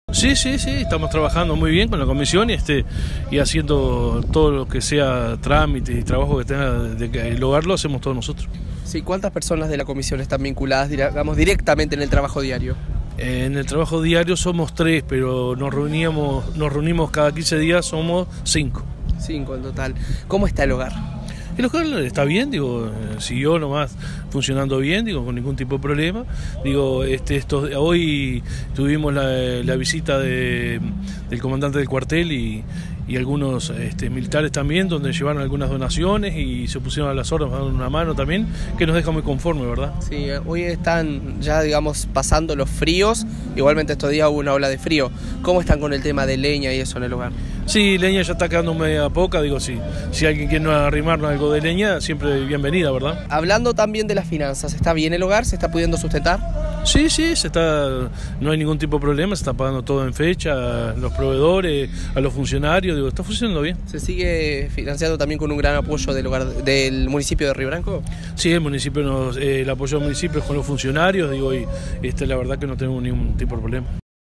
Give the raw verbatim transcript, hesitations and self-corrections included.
Sí, sí, sí, estamos trabajando muy bien con la comisión y, este, y haciendo todo lo que sea trámite y trabajo que tenga de que el hogar lo hacemos todos nosotros. Sí, ¿cuántas personas de la comisión están vinculadas, digamos, directamente en el trabajo diario? En el trabajo diario somos tres, pero nos reuníamos, nos reunimos cada quince días, somos cinco. Cinco en total. ¿Cómo está el hogar? El local está bien, digo, siguió nomás funcionando bien, digo, con ningún tipo de problema. Digo, este, esto, hoy tuvimos la, la visita de, del comandante del cuartel y, y algunos este, militares también, donde llevaron algunas donaciones y se pusieron a las órdenes, dando una mano también, que nos deja muy conforme, ¿verdad? Sí, hoy están ya, digamos, pasando los fríos, igualmente estos días hubo una ola de frío. ¿Cómo están con el tema de leña y eso en el hogar? Sí, leña ya está quedando media poca, digo, sí. Si alguien quiere arrimarnos algo de leña, siempre bienvenida, ¿verdad? Hablando también de las finanzas, ¿está bien el hogar? ¿Se está pudiendo sustentar? Sí, sí, se está, no hay ningún tipo de problema, se está pagando todo en fecha, a los proveedores, a los funcionarios, digo, está funcionando bien. ¿Se sigue financiando también con un gran apoyo del, hogar, del municipio de Río Branco? Sí, el municipio nos, eh, el apoyo del municipio es con los funcionarios, digo, y este, la verdad que no tenemos ningún tipo de problema.